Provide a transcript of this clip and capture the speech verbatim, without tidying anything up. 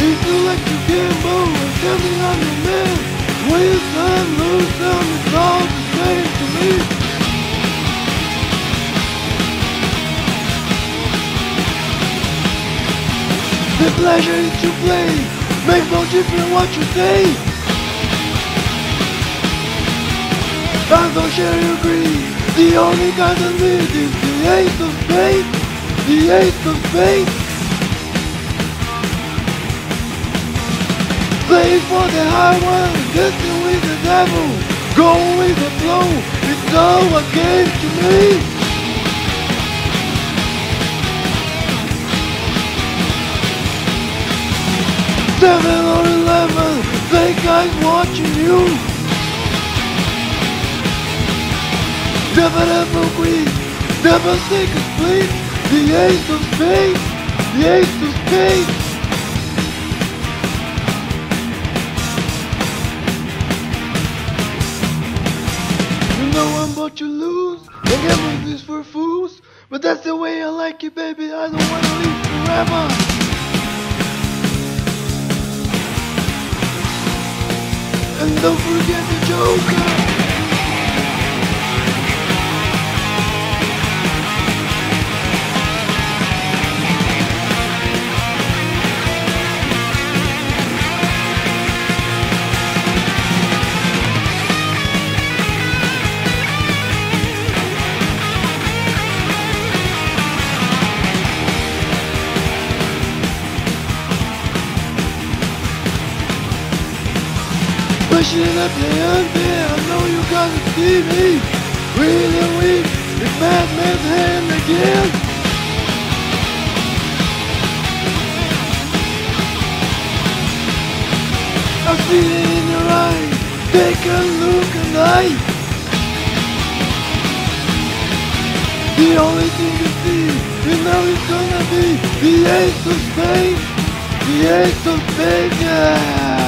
If you like to gamble and gambling on your man, win some, lose some, it's all the same to me. The pleasure is to play, makes no difference what you say. I don't share your greed, the only kind of need is the ace of spades, the ace of spades. Play for the high one, dancing with the devil, go with the flow, it's all a game to me. Seven or eleven, fake guys watching you. Never ever quit, never take a split. The ace of spades, the ace of spades. You know I'm about to lose, I gamble this for fools. But that's the way I like it, baby, I don't wanna live forever. And don't forget the Joker. Pushing up the ante, I know you gotta see me. Really weak, it's Madman's hand again. I see it in your eyes, take a look and I. The only thing you see, you know it's gonna be the ace of spades, the ace of spades, yeah.